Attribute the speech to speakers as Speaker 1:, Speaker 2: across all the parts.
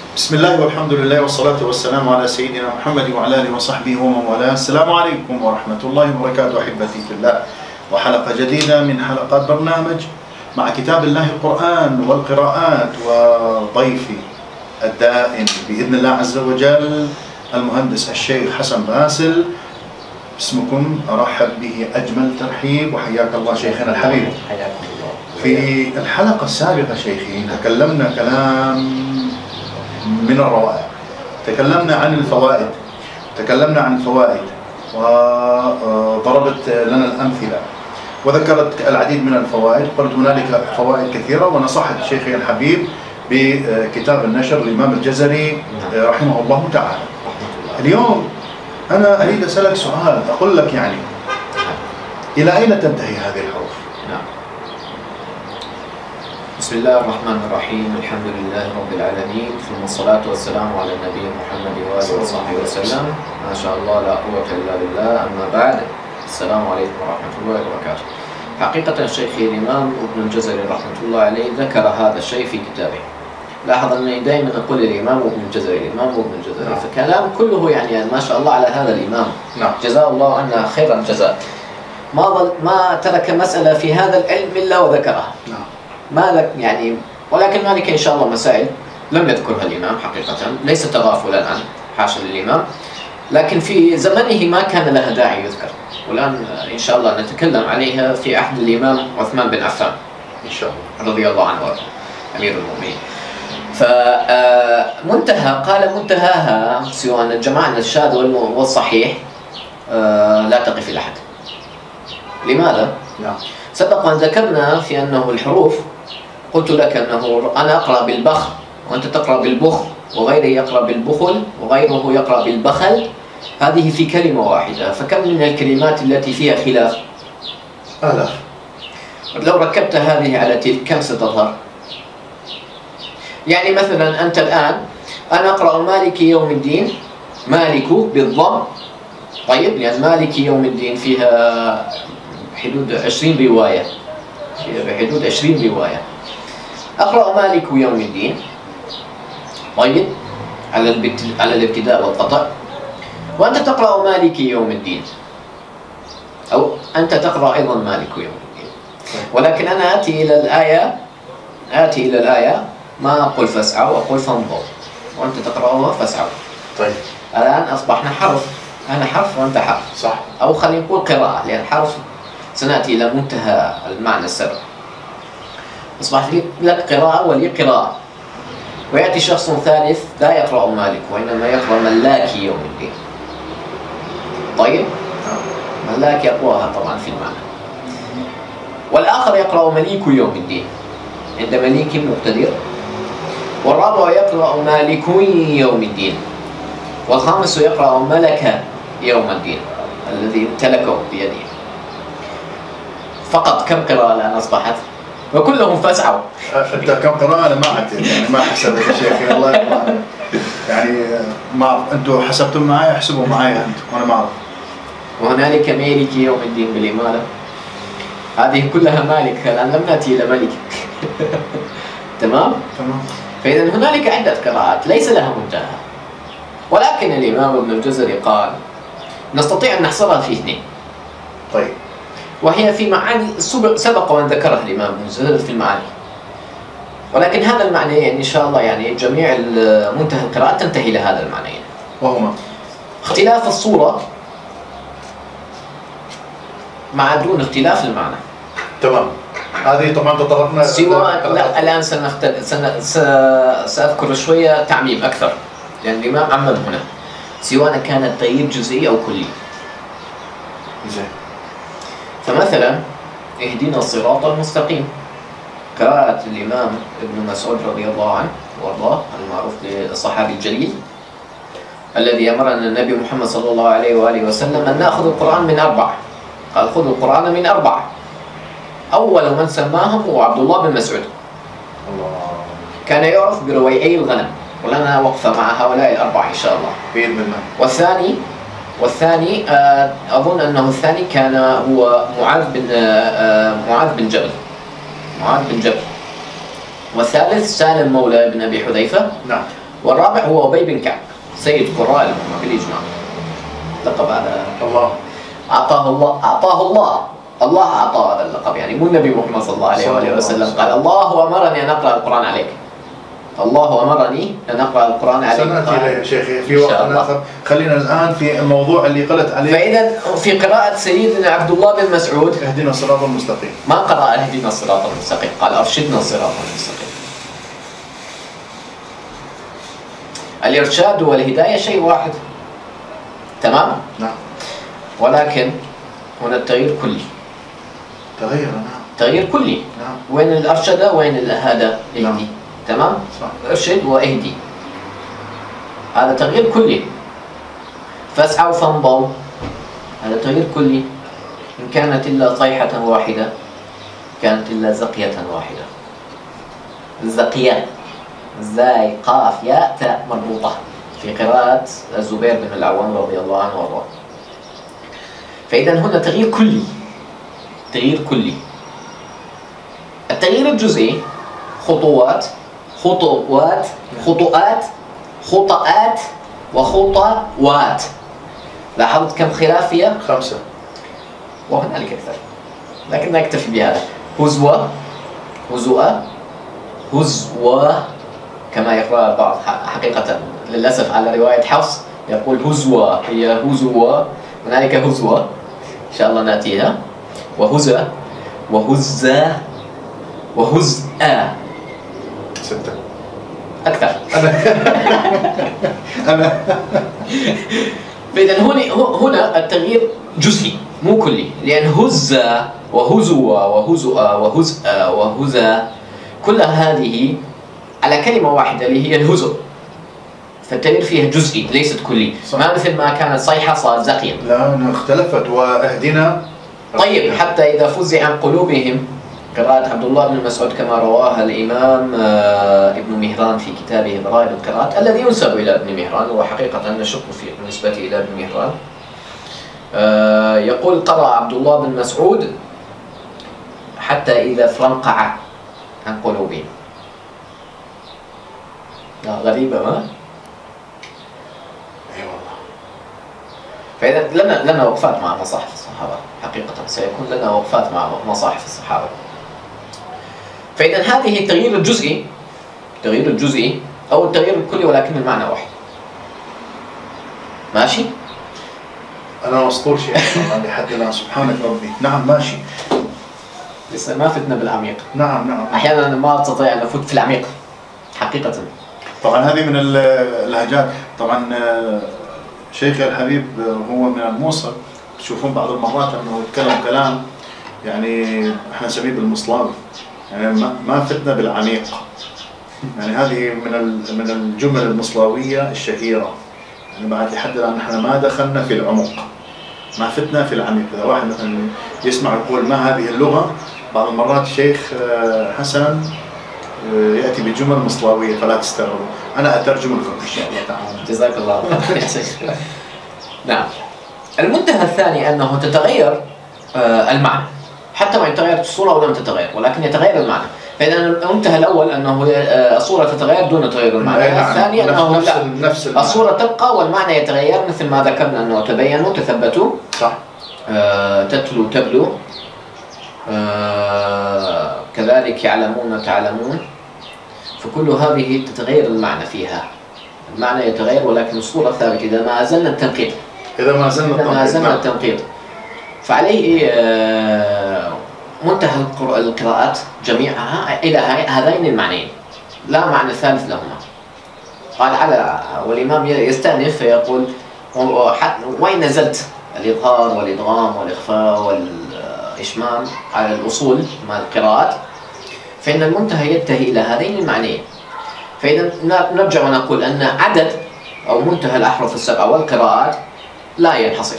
Speaker 1: بسم الله والحمد لله والصلاة والسلام على سيدنا محمد وعلى آله وصحبه ومن والاه. السلام عليكم ورحمة الله وبركاته أحبتي في الله، وحلقة جديدة من حلقات برنامج مع كتاب الله القرآن والقراءات، وضيفي الدائم بإذن الله عز وجل المهندس الشيخ حسن باسل. باسمكم أرحب به أجمل ترحيب، وحياك الله شيخنا الحبيب.
Speaker 2: حياكم الله.
Speaker 1: في الحلقة السابقة شيخي تكلمنا كلام من الروائع، تكلمنا عن الفوائد وضربت لنا الأمثلة وذكرت العديد من الفوائد. قلت هنالك فوائد كثيرة، ونصحت شيخي الحبيب بكتاب النشر للإمام الجزري رحمه الله تعالى. اليوم أنا أريد أسألك سؤال، أقول لك يعني إلى أين تنتهي هذه الحروف؟
Speaker 2: نعم. بسم الله الرحمن الرحيم، الحمد لله رب العالمين، ثم الصلاة والسلام على النبي محمد وآله وصحبه وسلم. ما شاء الله لا قوة إلا بالله. أما بعد، السلام عليكم ورحمة الله وبركاته. حقيقة شيخي الإمام ابن الجزري رحمة الله عليه ذكر هذا الشيء في كتابه. لاحظ أنني دائما أقول الإمام ابن الجزري، الإمام ابن الجزري، فكلام كله يعني ما شاء الله على هذا الإمام.
Speaker 1: نعم.
Speaker 2: جزاه الله عنا خير الجزاء. ما ترك مسألة في هذا العلم إلا وذكرها.
Speaker 1: نعم.
Speaker 2: يعني ولكن هنالك إن شاء الله مسائل لم يذكرها الإمام حقيقة، ليس تغافلا عنه حاشا للإمام، لكن في زمنه ما كان لها داعي يذكر، والآن إن شاء الله نتكلم عليها في عهد الإمام عثمان بن عفان
Speaker 1: إن شاء الله
Speaker 2: رضي الله عنه أمير المؤمنين. فمنتهى قال منتهاها سواء الجماعة الشاذ والصحيح لا تقف إلى حد. لماذا؟
Speaker 1: نعم.
Speaker 2: سبق أن ذكرنا في أنه الحروف، قلت لك أنه أنا أقرأ بالبخ وأنت تقرأ بالبخ، وغيري يقرأ بالبخل وغيره يقرأ بالبخل، هذه في كلمة واحدة، فكم من الكلمات التي فيها خلاف؟
Speaker 1: آلاف.
Speaker 2: لو ركبت هذه على تلك كم ستظهر؟ يعني مثلا أنت الآن أنا أقرأ مالك يوم الدين، مالك بالضم، طيب، لأن مالك يوم الدين فيها حدود 20 رواية، بحدود 20 رواية. أقرأ مالك يوم الدين، طيب، على الابتداء والقطع، وأنت تقرأ مالك يوم الدين، أو أنت تقرأ أيضا مالك يوم الدين، ولكن أنا آتي إلى الآية ما أقول فاسعوا، أقول فانظروا، وأنت تقرأها فاسعوا.
Speaker 1: طيب.
Speaker 2: الآن أصبحنا حرف، أنا حرف وأنت حرف،
Speaker 1: صح.
Speaker 2: أو خلينا نقول قراءة، لأن حرف سنأتي إلى منتهى المعنى السبب. أصبحت لك قراءة ولي قراءة، ويأتي شخص ثالث لا يقرأ مالك وإنما يقرأ ملاك يوم الدين. طيب؟ ملاك يقواها طبعا في المعنى. والآخر يقرأ مليك يوم الدين عند مليك مقتدر، والرابع يقرأ مالك يوم الدين، والخامس يقرأ ملك يوم الدين الذي امتلكه بيده. فقط كم قراءة الآن أصبحت؟ وكلهم فاسعوا.
Speaker 1: أنت كم قراءة؟ أنا ما عدت، يعني ما حسبت يا شيخي، الله يرضى عليك. يعني ما أنتم حسبتم معي، احسبوا معي أنتم، وأنا ما أعرف.
Speaker 2: وهنالك مالك يوم الدين بالإمالة، هذه كلها مالك، الآن لم نأتي إلى ملك. تمام؟
Speaker 1: تمام.
Speaker 2: فإذا هنالك عدة قراءات ليس لها منتهى، ولكن الإمام ابن الجزري قال نستطيع أن نحصرها في اثنين.
Speaker 1: طيب.
Speaker 2: وهي في معاني سبق وأن ذكرها الإمام ابن الجزري في المعاني، ولكن هذا المعنيين إن شاء الله يعني جميع منتهى القراءات تنتهي إلى هذا المعنيين،
Speaker 1: وهما
Speaker 2: اختلاف الصورة مع دون اختلاف المعنى.
Speaker 1: تمام. هذه طبعا تطرقنا
Speaker 2: سواء لا الآن سأذكر شوية تعميم أكثر، لأن الإمام عمم هنا، سواء كان التغيير جزئي أو كلي.
Speaker 1: زين.
Speaker 2: فمثلا اهدنا الصراط المستقيم، قراءة الإمام ابن مسعود رضي الله عنه وارضاه، المعروف بالصحابي الجليل الذي أمرنا النبي محمد صلى الله عليه وآله وسلم أن نأخذ القرآن من 4، قال خذوا القرآن من 4. أول من سماهم هو عبد الله بن مسعود.
Speaker 1: الله.
Speaker 2: كان يعرف برويعي الغنم، ولنا وقفة مع هؤلاء الأربعة إن شاء الله
Speaker 1: بإذن الله.
Speaker 2: والثاني أظن أنه الثاني كان هو معاذ بن جبل. والثالث سالم مولى بن أبي حذيفة.
Speaker 1: نعم.
Speaker 2: والرابع هو أبي بن كعب سيد قراء الأمة بالإجماع. لقب هذا
Speaker 1: الله
Speaker 2: أعطاه الله أعطاه هذا اللقب، يعني مو النبي محمد صلى الله عليه وآله وسلم قال الله أمرني أن أقرأ القرآن عليك. الله أمرني أن أقرأ القرآن عليك.
Speaker 1: سنأتي إليه يا شيخ في وقت آخر، خلينا الآن في الموضوع اللي قلت عليه.
Speaker 2: فإذا في قراءة سيدنا عبد الله بن مسعود
Speaker 1: اهدنا الصراط المستقيم،
Speaker 2: ما قرأ اهدنا الصراط المستقيم، قال أرشدنا الصراط المستقيم. الإرشاد والهداية شيء واحد، تمام؟
Speaker 1: نعم.
Speaker 2: ولكن هنا التغيير كلي. تغيير كلي.
Speaker 1: نعم.
Speaker 2: وين الأرشد وين الهدى؟ اهدي.
Speaker 1: نعم.
Speaker 2: تمام؟
Speaker 1: صح.
Speaker 2: ارشد واهدي. هذا تغيير كلي. فاسعوا فامضوا، هذا تغيير كلي. إن كانت إلا صيحة واحدة كانت إلا زقية واحدة. الزقية زاي قاف ياء تاء مربوطة في قراءة الزبير بن العوام رضي الله عنه وارضاه. فإذا هنا تغيير كلي. تغيير كلي. التغيير الجزئي خطوات وخطوات. لاحظت كم خلاف فيها؟
Speaker 1: 5
Speaker 2: وهنالك أكثر، لكن نكتفي بهذا. هزوة كما يقرأ البعض حقيقة للأسف على رواية حفص يقول هزوة، هي هزوة، هنالك هزوة إن شاء الله نأتيها. وهزة وهزة
Speaker 1: 6
Speaker 2: أكثر.
Speaker 1: أنا
Speaker 2: فإذا هنا التغيير جزئي مو كلي، لأن هزة وهزوة وهزؤة وهزأة وهزة كل هذه على كلمة واحدة اللي هي الهزء، فالتغيير فيها جزئي ليست كلي.
Speaker 1: صح.
Speaker 2: ما مثل ما كانت صيحة صارت زقية.
Speaker 1: لا اختلفت. واهدنا
Speaker 2: طيب حتى إذا فزع عن قلوبهم، قراءة عبد الله بن مسعود كما رواها الإمام ابن مهران في كتابه ضرائب القراءات الذي ينسب إلى ابن مهران، وحقيقة نشك في بالنسبة إلى ابن مهران. يقول قرأ عبد الله بن مسعود حتى إذا فرنقع عن قلوبهم. غريبة ما؟
Speaker 1: اي والله.
Speaker 2: فإذا لنا وقفات مع مصاحف الصحابة، حقيقة سيكون لنا وقفات مع مصاحف الصحابة. فإذا هذه التغيير الجزئي أو التغيير الكلي ولكن المعنى واحد. ماشي؟
Speaker 1: أنا مسطول شيء لحد الآن سبحانك ربي. نعم ماشي.
Speaker 2: لسه ما فتنا بالعميق.
Speaker 1: نعم.
Speaker 2: أحيانا ما أستطيع أن أفوت في العميق حقيقة.
Speaker 1: طبعا هذه من اللهجات. طبعا شيخي الحبيب هو من الموصل، تشوفون بعض المرات انه يتكلم كلام يعني احنا نسميه بالمصلاوي، يعني ما فتنا بالعميق. يعني هذه من الجمل المصلاويه الشهيره، يعني بعد لحد الان احنا ما دخلنا في العمق، ما فتنا في العميق. اذا واحد مثلا يسمع يقول ما هذه اللغه، بعض المرات الشيخ حسن يأتي بجمل مصلاوية فلا تستغربوا، أنا أترجم لكم إن شاء الله تعالى.
Speaker 2: جزاك الله خير. نعم. المنتهى الثاني أنه تتغير المعنى، حتى وإن تغيرت الصورة ولم تتغير ولكن يتغير المعنى. فإذا المنتهى الأول أنه الصورة تتغير دون تغيير المعنى. الثاني أنه
Speaker 1: نفس
Speaker 2: الصورة تبقى والمعنى يتغير، مثل ما ذكرنا أنه تبينوا تثبتوا،
Speaker 1: صح.
Speaker 2: تتلو تبلو، كذلك يعلمون تعلمون. فكل هذه تتغير المعنى فيها، المعنى يتغير ولكن الصورة ثابتة إذا ما زلنا التنقيط. التنقيط فعليه منتهى القراءات جميعها إلى هذين المعنيين، لا معنى ثالث لهما. قال على والإمام يستأنف فيقول وين نزلت الإظهار والإدغام والإخفاء والإشمام على الأصول مع القراءات، فإن المنتهى ينتهي إلى هذين المعنيين. فإذا نرجع ونقول أن عدد أو منتهى الأحرف السبعة والقراءات لا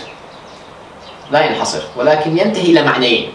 Speaker 2: ينحصر ولكن ينتهي إلى معنيين.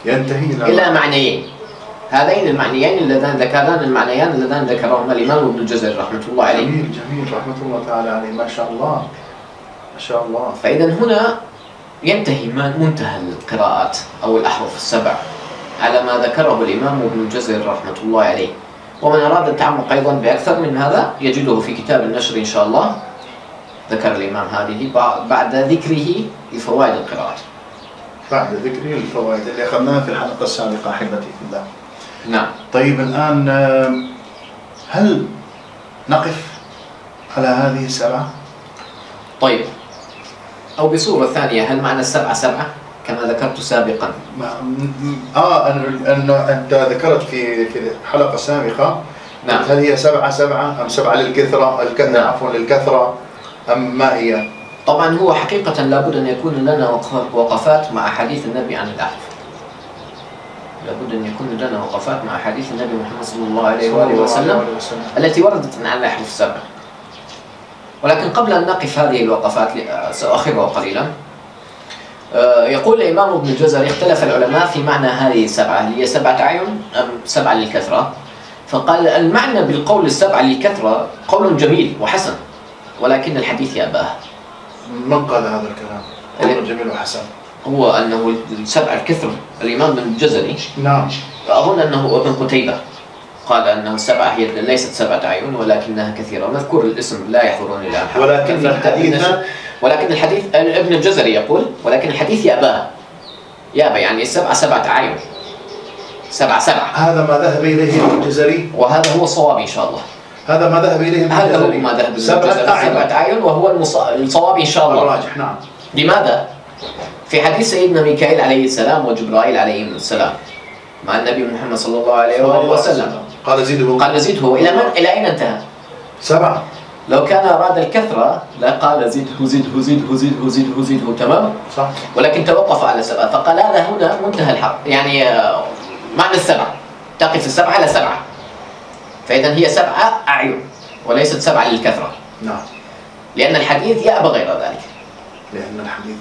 Speaker 2: هذين المعنيين اللذان المعنيان اللذان ذكرهما الإمام ابن الجزري رحمة الله عليه.
Speaker 1: جميل رحمة الله تعالى عليه. ما شاء الله.
Speaker 2: فإذا هنا ينتهي منتهى القراءات أو الأحرف السبع على ما ذكره الإمام ابن الجزري رحمة الله عليه. ومن أراد التعمق أيضا بأكثر من هذا يجده في كتاب النشر إن شاء الله. ذكر الإمام هذه بعد ذكره لفوائد القراءة.
Speaker 1: بعد ذكره الفوائد اللي أخذناها في الحلقة السابقة أحبتي في الله.
Speaker 2: نعم.
Speaker 1: طيب الآن هل نقف على هذه السبعة؟
Speaker 2: طيب، أو بصورة ثانية، هل معنى السبعة سبعة كما ذكرت سابقا؟
Speaker 1: أنت ذكرت في حلقة سابقة.
Speaker 2: نعم.
Speaker 1: هل هي سبعة سبعة أم سبعة للكثرة؟
Speaker 2: نعم.
Speaker 1: عفوا للكثرة أم ما هي؟
Speaker 2: طبعا هو حقيقة لابد أن يكون لنا وقفات مع حديث النبي عن الأحد. لابد أن يكون لنا وقفات مع حديث النبي محمد صلى الله عليه وآله وسلم التي وردت عن الأحرف السبع. ولكن قبل أن نقف هذه الوقفات سأؤخرها قليلا. يقول الإمام ابن الجزري: اختلف العلماء في معنى هذه السبعة، هل هي سبعة أعين أم سبعة للكثرة؟ فقال: المعنى بالقول السبعة للكثرة قول جميل وحسن، ولكن الحديث يأباه.
Speaker 1: من قال هذا الكلام؟ قول جميل وحسن.
Speaker 2: هو أنه السبعة الكثر الإمام ابن الجزري.
Speaker 1: نعم.
Speaker 2: أظن أنه ابن قتيبة قال أنه السبعة هي ليست سبعة أعين ولكنها كثيرة، مذكور الاسم لا يحضرني الآن. ولكن الحديث ابن الجزري يقول: ولكن الحديث يأباه. يأبى يعني السبعة سبعة أعين، سبعة سبعة.
Speaker 1: هذا ما ذهب إليه ابن الجزري،
Speaker 2: وهذا هو الصواب إن شاء الله.
Speaker 1: هذا ما ذهب إليه ابن الجزري.
Speaker 2: هذا هو ما ذهب إليه سبعة أعين، وهو الصواب إن شاء الله.
Speaker 1: الراجح. نعم.
Speaker 2: لماذا؟ في حديث سيدنا ميكائيل عليه السلام وجبرائيل عليه السلام مع النبي محمد صلى الله عليه وآله وسلم،
Speaker 1: قال زده.
Speaker 2: إلى أين انتهى؟
Speaker 1: سبعة.
Speaker 2: لو كان أراد الكثرة لقال زده. تمام؟
Speaker 1: صح.
Speaker 2: ولكن توقف على سبعة، فقال هذا هنا منتهى الحق، يعني معنى السبعة تقف السبعة على سبعة، فإذا هي سبعة أعين وليست سبعة للكثرة.
Speaker 1: نعم.
Speaker 2: لأن الحديث يأبى غير ذلك.
Speaker 1: لأن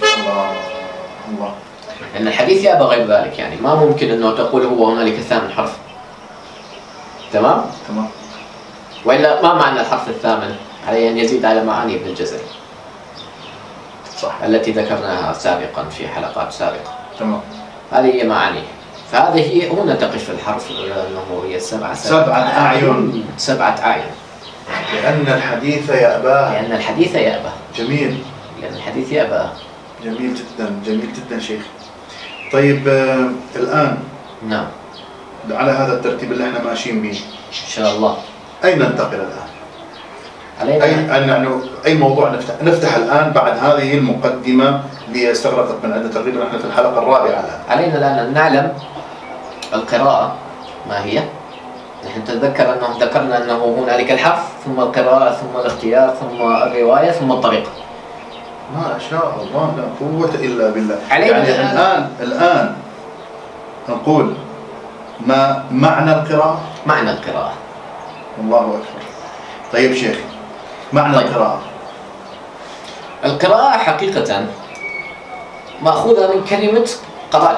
Speaker 1: الحديث
Speaker 2: يأبى غير ذلك، يعني ما ممكن أنه تقول هو هنالك الثامن حرف. تمام؟ وإلا ما معنى الحرف الثامن؟ عليه أن يزيد على معاني ابن الجزري.
Speaker 1: صح.
Speaker 2: التي ذكرناها سابقا في حلقات سابقة.
Speaker 1: تمام.
Speaker 2: هذه هي معانيه. فهذه هي هنا تقف الحرف أنه هي سبعة
Speaker 1: أعين.
Speaker 2: سبعة أعين.
Speaker 1: لأن الحديث يأبى. جميل.
Speaker 2: لأن الحديث يأبى.
Speaker 1: جميل جدا شيخ. طيب الآن.
Speaker 2: نعم.
Speaker 1: على هذا الترتيب اللي احنا ماشيين به
Speaker 2: إن شاء الله.
Speaker 1: أين ننتقل الآن؟
Speaker 2: علينا
Speaker 1: أي موضوع نفتح الآن بعد هذه المقدمة اللي استغرقت من عدة تقريبا احنا في الحلقة الرابعة الآن.
Speaker 2: علينا الآن أن نعلم القراءة ما هي. نحن ذكرنا أنه هنالك الحرف ثم القراءة ثم الاختيار ثم الرواية ثم الطريقة.
Speaker 1: ما شاء الله، لا قوة إلا بالله.
Speaker 2: يعني
Speaker 1: الآن نقول ما معنى القراءة؟
Speaker 2: معنى القراءة.
Speaker 1: الله أكبر. طيب شيخ، معنى القراءة.
Speaker 2: القراءة حقيقة مأخوذة من كلمة قرأت.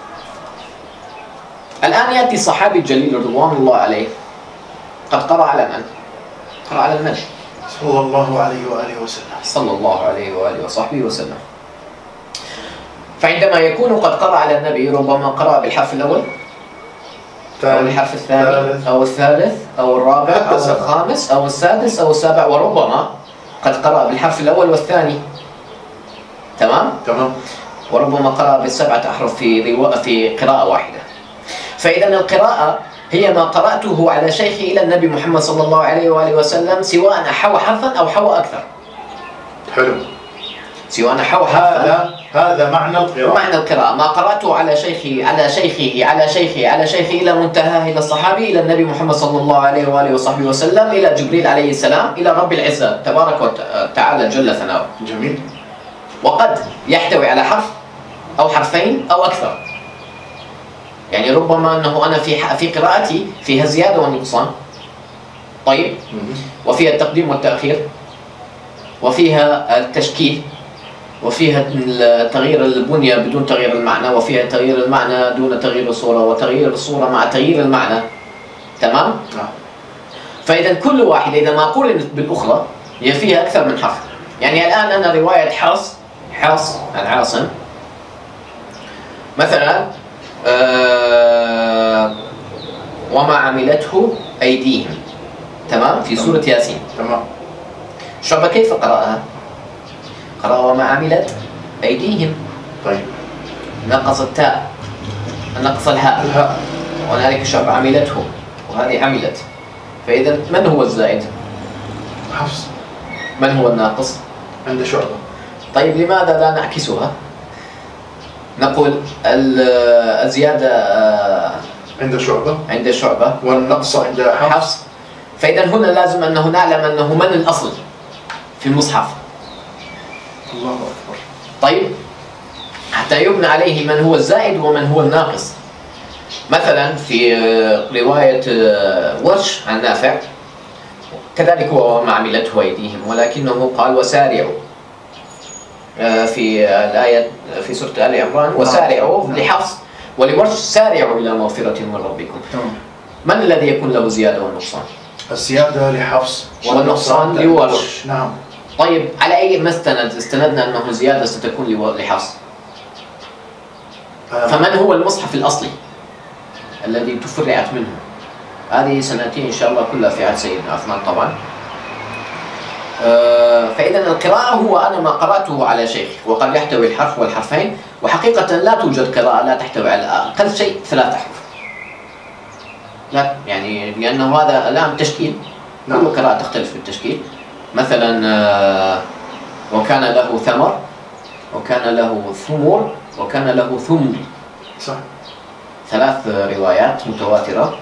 Speaker 2: الآن يأتي الصحابي الجليل رضوان الله عليه قد قرأ على من؟ قرأ على النبي
Speaker 1: صلى الله عليه وآله وسلم.
Speaker 2: صلى الله عليه وآله وصحبه وسلم. فعندما يكون قد قرأ على النبي ربما قرأ بالحرف الأول أو الحرف الثاني أو الثالث أو الرابع أو الخامس أو السادس أو السابع، وربما قد قرأ بالحرف الأول والثاني. تمام؟ وربما قرأ بالسبعة أحرف في قراءة واحدة. فإذا القراءة هي ما قرأته على شيخي إلى النبي محمد صلى الله عليه وآله وسلم، سواء حوى حرفا أو حوى أكثر.
Speaker 1: حلو.
Speaker 2: سواء حوى حرفا.
Speaker 1: هذا معنى القراءة.
Speaker 2: معنى القراءة ما قرأته على شيخه إلى منتهاه، إلى الصحابي، إلى النبي محمد صلى الله عليه وآله وصحبه وسلم، إلى جبريل عليه السلام، إلى رب العزة تبارك وتعالى جل ثناؤه.
Speaker 1: جميل.
Speaker 2: وقد يحتوي على حرف أو حرفين أو أكثر. يعني ربما أنه أنا في قراءتي فيها زيادة والنقصان. طيب. وفيها التقديم والتأخير، وفيها التشكيل، وفيها تغيير البنية بدون تغيير المعنى، وفيها تغيير المعنى دون تغيير الصورة، وتغيير الصورة مع تغيير المعنى. تمام؟ فإذا كل واحدة إذا ما قورنت بالأخرى هي فيها أكثر من حرف. يعني الآن أنا رواية حفص عن عاصم مثلا وما عملته أيديهم. تمام؟ في سورة ياسين.
Speaker 1: تمام.
Speaker 2: شعبة كيف قرأها؟ قرأ وما عملت أيديهم.
Speaker 1: طيب.
Speaker 2: نقص التاء، نقص الهاء، وهنالك شعبة عملته وهذه عملت. فإذا من هو الزائد؟
Speaker 1: حفص.
Speaker 2: من هو الناقص؟
Speaker 1: عند شعبة.
Speaker 2: طيب لماذا لا نعكسها؟ نقول الزيادة عند شعبة
Speaker 1: والنقص عند حفص.
Speaker 2: فإذا هنا لازم أنه نعلم أنه من الأصل في المصحف.
Speaker 1: الله أكبر.
Speaker 2: طيب حتى يبنى عليه من هو الزائد ومن هو الناقص. مثلا في رواية ورش عن نافع كذلك هو وما عملته أيديهم، ولكنه قال وسارعوا في الآية في سورة آل عمران وسارعوا لحفص، ولورش سارعوا إلى مغفرة من ربكم. من الذي يكون له زيادة والنقصان؟
Speaker 1: الزيادة لحفص
Speaker 2: والنقصان لورش.
Speaker 1: نعم. طيب
Speaker 2: على أي مستند استندنا أنه زيادة ستكون لحفص؟ فمن هو المصحف الأصلي الذي تفرعت منه؟ هذه سنأتي إن شاء الله كلها في عهد سيدنا عثمان طبعا. فإذا القراءة هو أنا ما قرأته على شيخ، وقد يحتوي الحرف والحرفين، وحقيقة لا توجد قراءة لا تحتوي على أقل شيء 3 أحرف. لا يعني لأنه هذا الآن تشكيل، كل قراءة تختلف بالتشكيل. مثلا وكان له ثمر، وكان له ثمر، وكان له ثمر.
Speaker 1: صح.
Speaker 2: 3 روايات متواترة.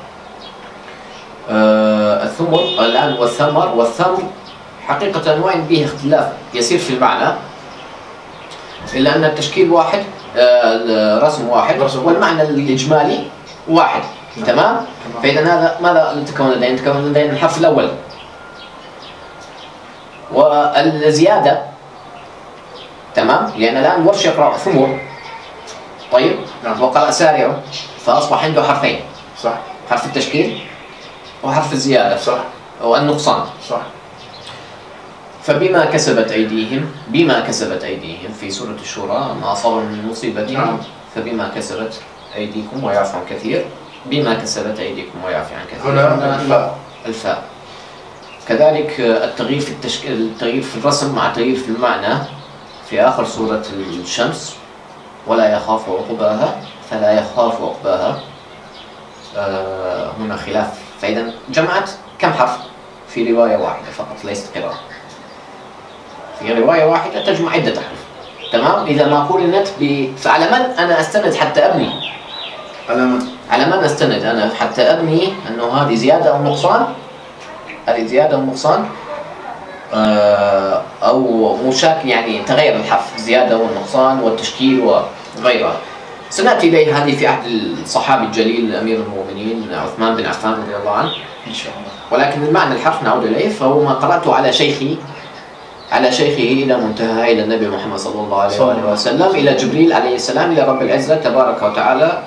Speaker 2: الثمر الآن والثمر حقيقة وين به اختلاف يسير في المعنى، إلا أن التشكيل واحد، الرسم واحد، والمعنى الإجمالي واحد. تمام؟ فإذا هذا ماذا تكون لدينا؟ تكون لدينا الحرف الأول. والزيادة تمام؟ لأن الآن ورش يقرأ ثمر. طيب؟ وقرأ سارع، فأصبح عنده حرفين.
Speaker 1: صح.
Speaker 2: حرف التشكيل وحرف الزيادة.
Speaker 1: صح.
Speaker 2: والنقصان.
Speaker 1: صح.
Speaker 2: فبما كسبت أيديهم في سورة الشورى ما أصاب من مصيبة فبما كسبت أيديكم ويعفو عن كثير. بما كسبت أيديكم ويعفو عن كثير.
Speaker 1: هنا
Speaker 2: الفاء. كذلك التغيير في التغيير في الرسم مع التغيير في المعنى في آخر سورة الشمس ولا يخاف عقباها، فلا يخاف عقباها. هنا خلاف. فإذا جمعت كم حرف في رواية واحدة فقط، ليست قراءة. في رواية واحدة تجمع عدة أحرف. تمام؟ إذا ما قولنت فعلى من أنا أستند حتى أبني؟ على من أستند أنا حتى أبني أنه هذه زيادة أو نقصان؟ هذه زيادة أو نقصان؟ أو مشاكل يعني تغير الحرف، زيادة والنقصان والتشكيل وغيرها. سنأتي إليه هذه في عهد الصحابي الجليل أمير المؤمنين عثمان بن عفان رضي الله عنه
Speaker 1: إن شاء الله.
Speaker 2: ولكن المعنى الحرف نعود إليه، فهو ما قرأته على شيخه إلى منتهى إلى النبي محمد صلى الله عليه وآله وسلم، إلى جبريل عليه السلام، إلى رب العزة تبارك وتعالى،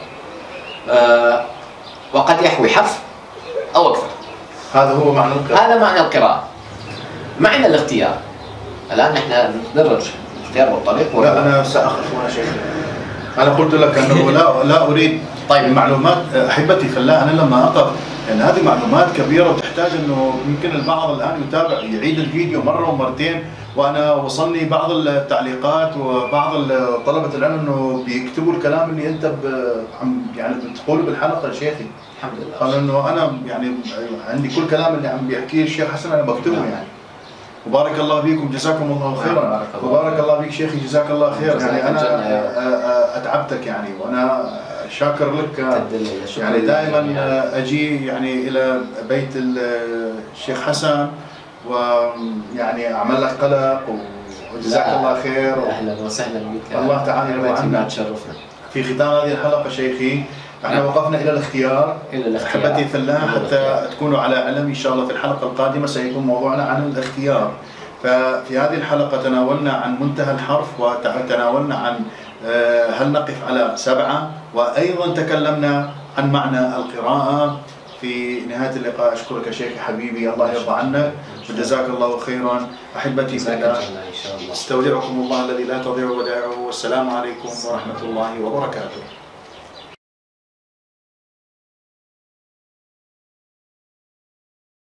Speaker 2: وقد يحوي حرف أو أكثر.
Speaker 1: هذا هو معنى القراءة.
Speaker 2: هذا معنى القراءة. معنى الاختيار. الآن نحن ندرج الاختيار والطريق.
Speaker 1: لا أنا سأخف هنا شيخ. أنا قلت لك أنه لا أريد. طيب المعلومات أحبتي في الله، أنا لما أقف لأن هذه معلومات كبيرة وتحتاج أنه يمكن البعض الآن يتابع يعيد الفيديو مرة ومرتين، وأنا وصلني بعض التعليقات وبعض طلبة العلم أنه بيكتبوا الكلام اللي أنت يعني بتقوله بالحلقة يا شيخي.
Speaker 2: الحمد لله.
Speaker 1: قالوا أنه أنا يعني عندي كل كلام اللي عم بيحكيه الشيخ حسن أنا بكتبه يعني. وبارك الله فيكم جزاكم الله خيرا. وبارك الله فيك شيخي جزاك الله خير. يعني أنا أتعبتك يعني، وأنا شاكر لك. يعني دائما أجي يعني إلى بيت الشيخ حسن ويعني أعمل لك قلق وجزاك الله خير.
Speaker 2: أهلا وسهلا بك.
Speaker 1: الله تعالى يرضى عنك.
Speaker 2: تشرفنا.
Speaker 1: في ختام هذه الحلقة شيخي احنا وقفنا إلى الاختيار. أحبتي في الله حتى تكونوا على علم إن شاء الله في الحلقة القادمة سيكون موضوعنا عن الاختيار. ففي هذه الحلقة تناولنا عن منتهى الحرف، وتناولنا عن هل نقف على 7، وأيضا تكلمنا عن معنى القراءة. في نهاية اللقاء أشكرك شيخي حبيبي، الله يرضى عنك وجزاك الله خيرا. أحبتي في الله استودعكم الله الذي لا تضيع ودائعه، والسلام عليكم ورحمة الله وبركاته.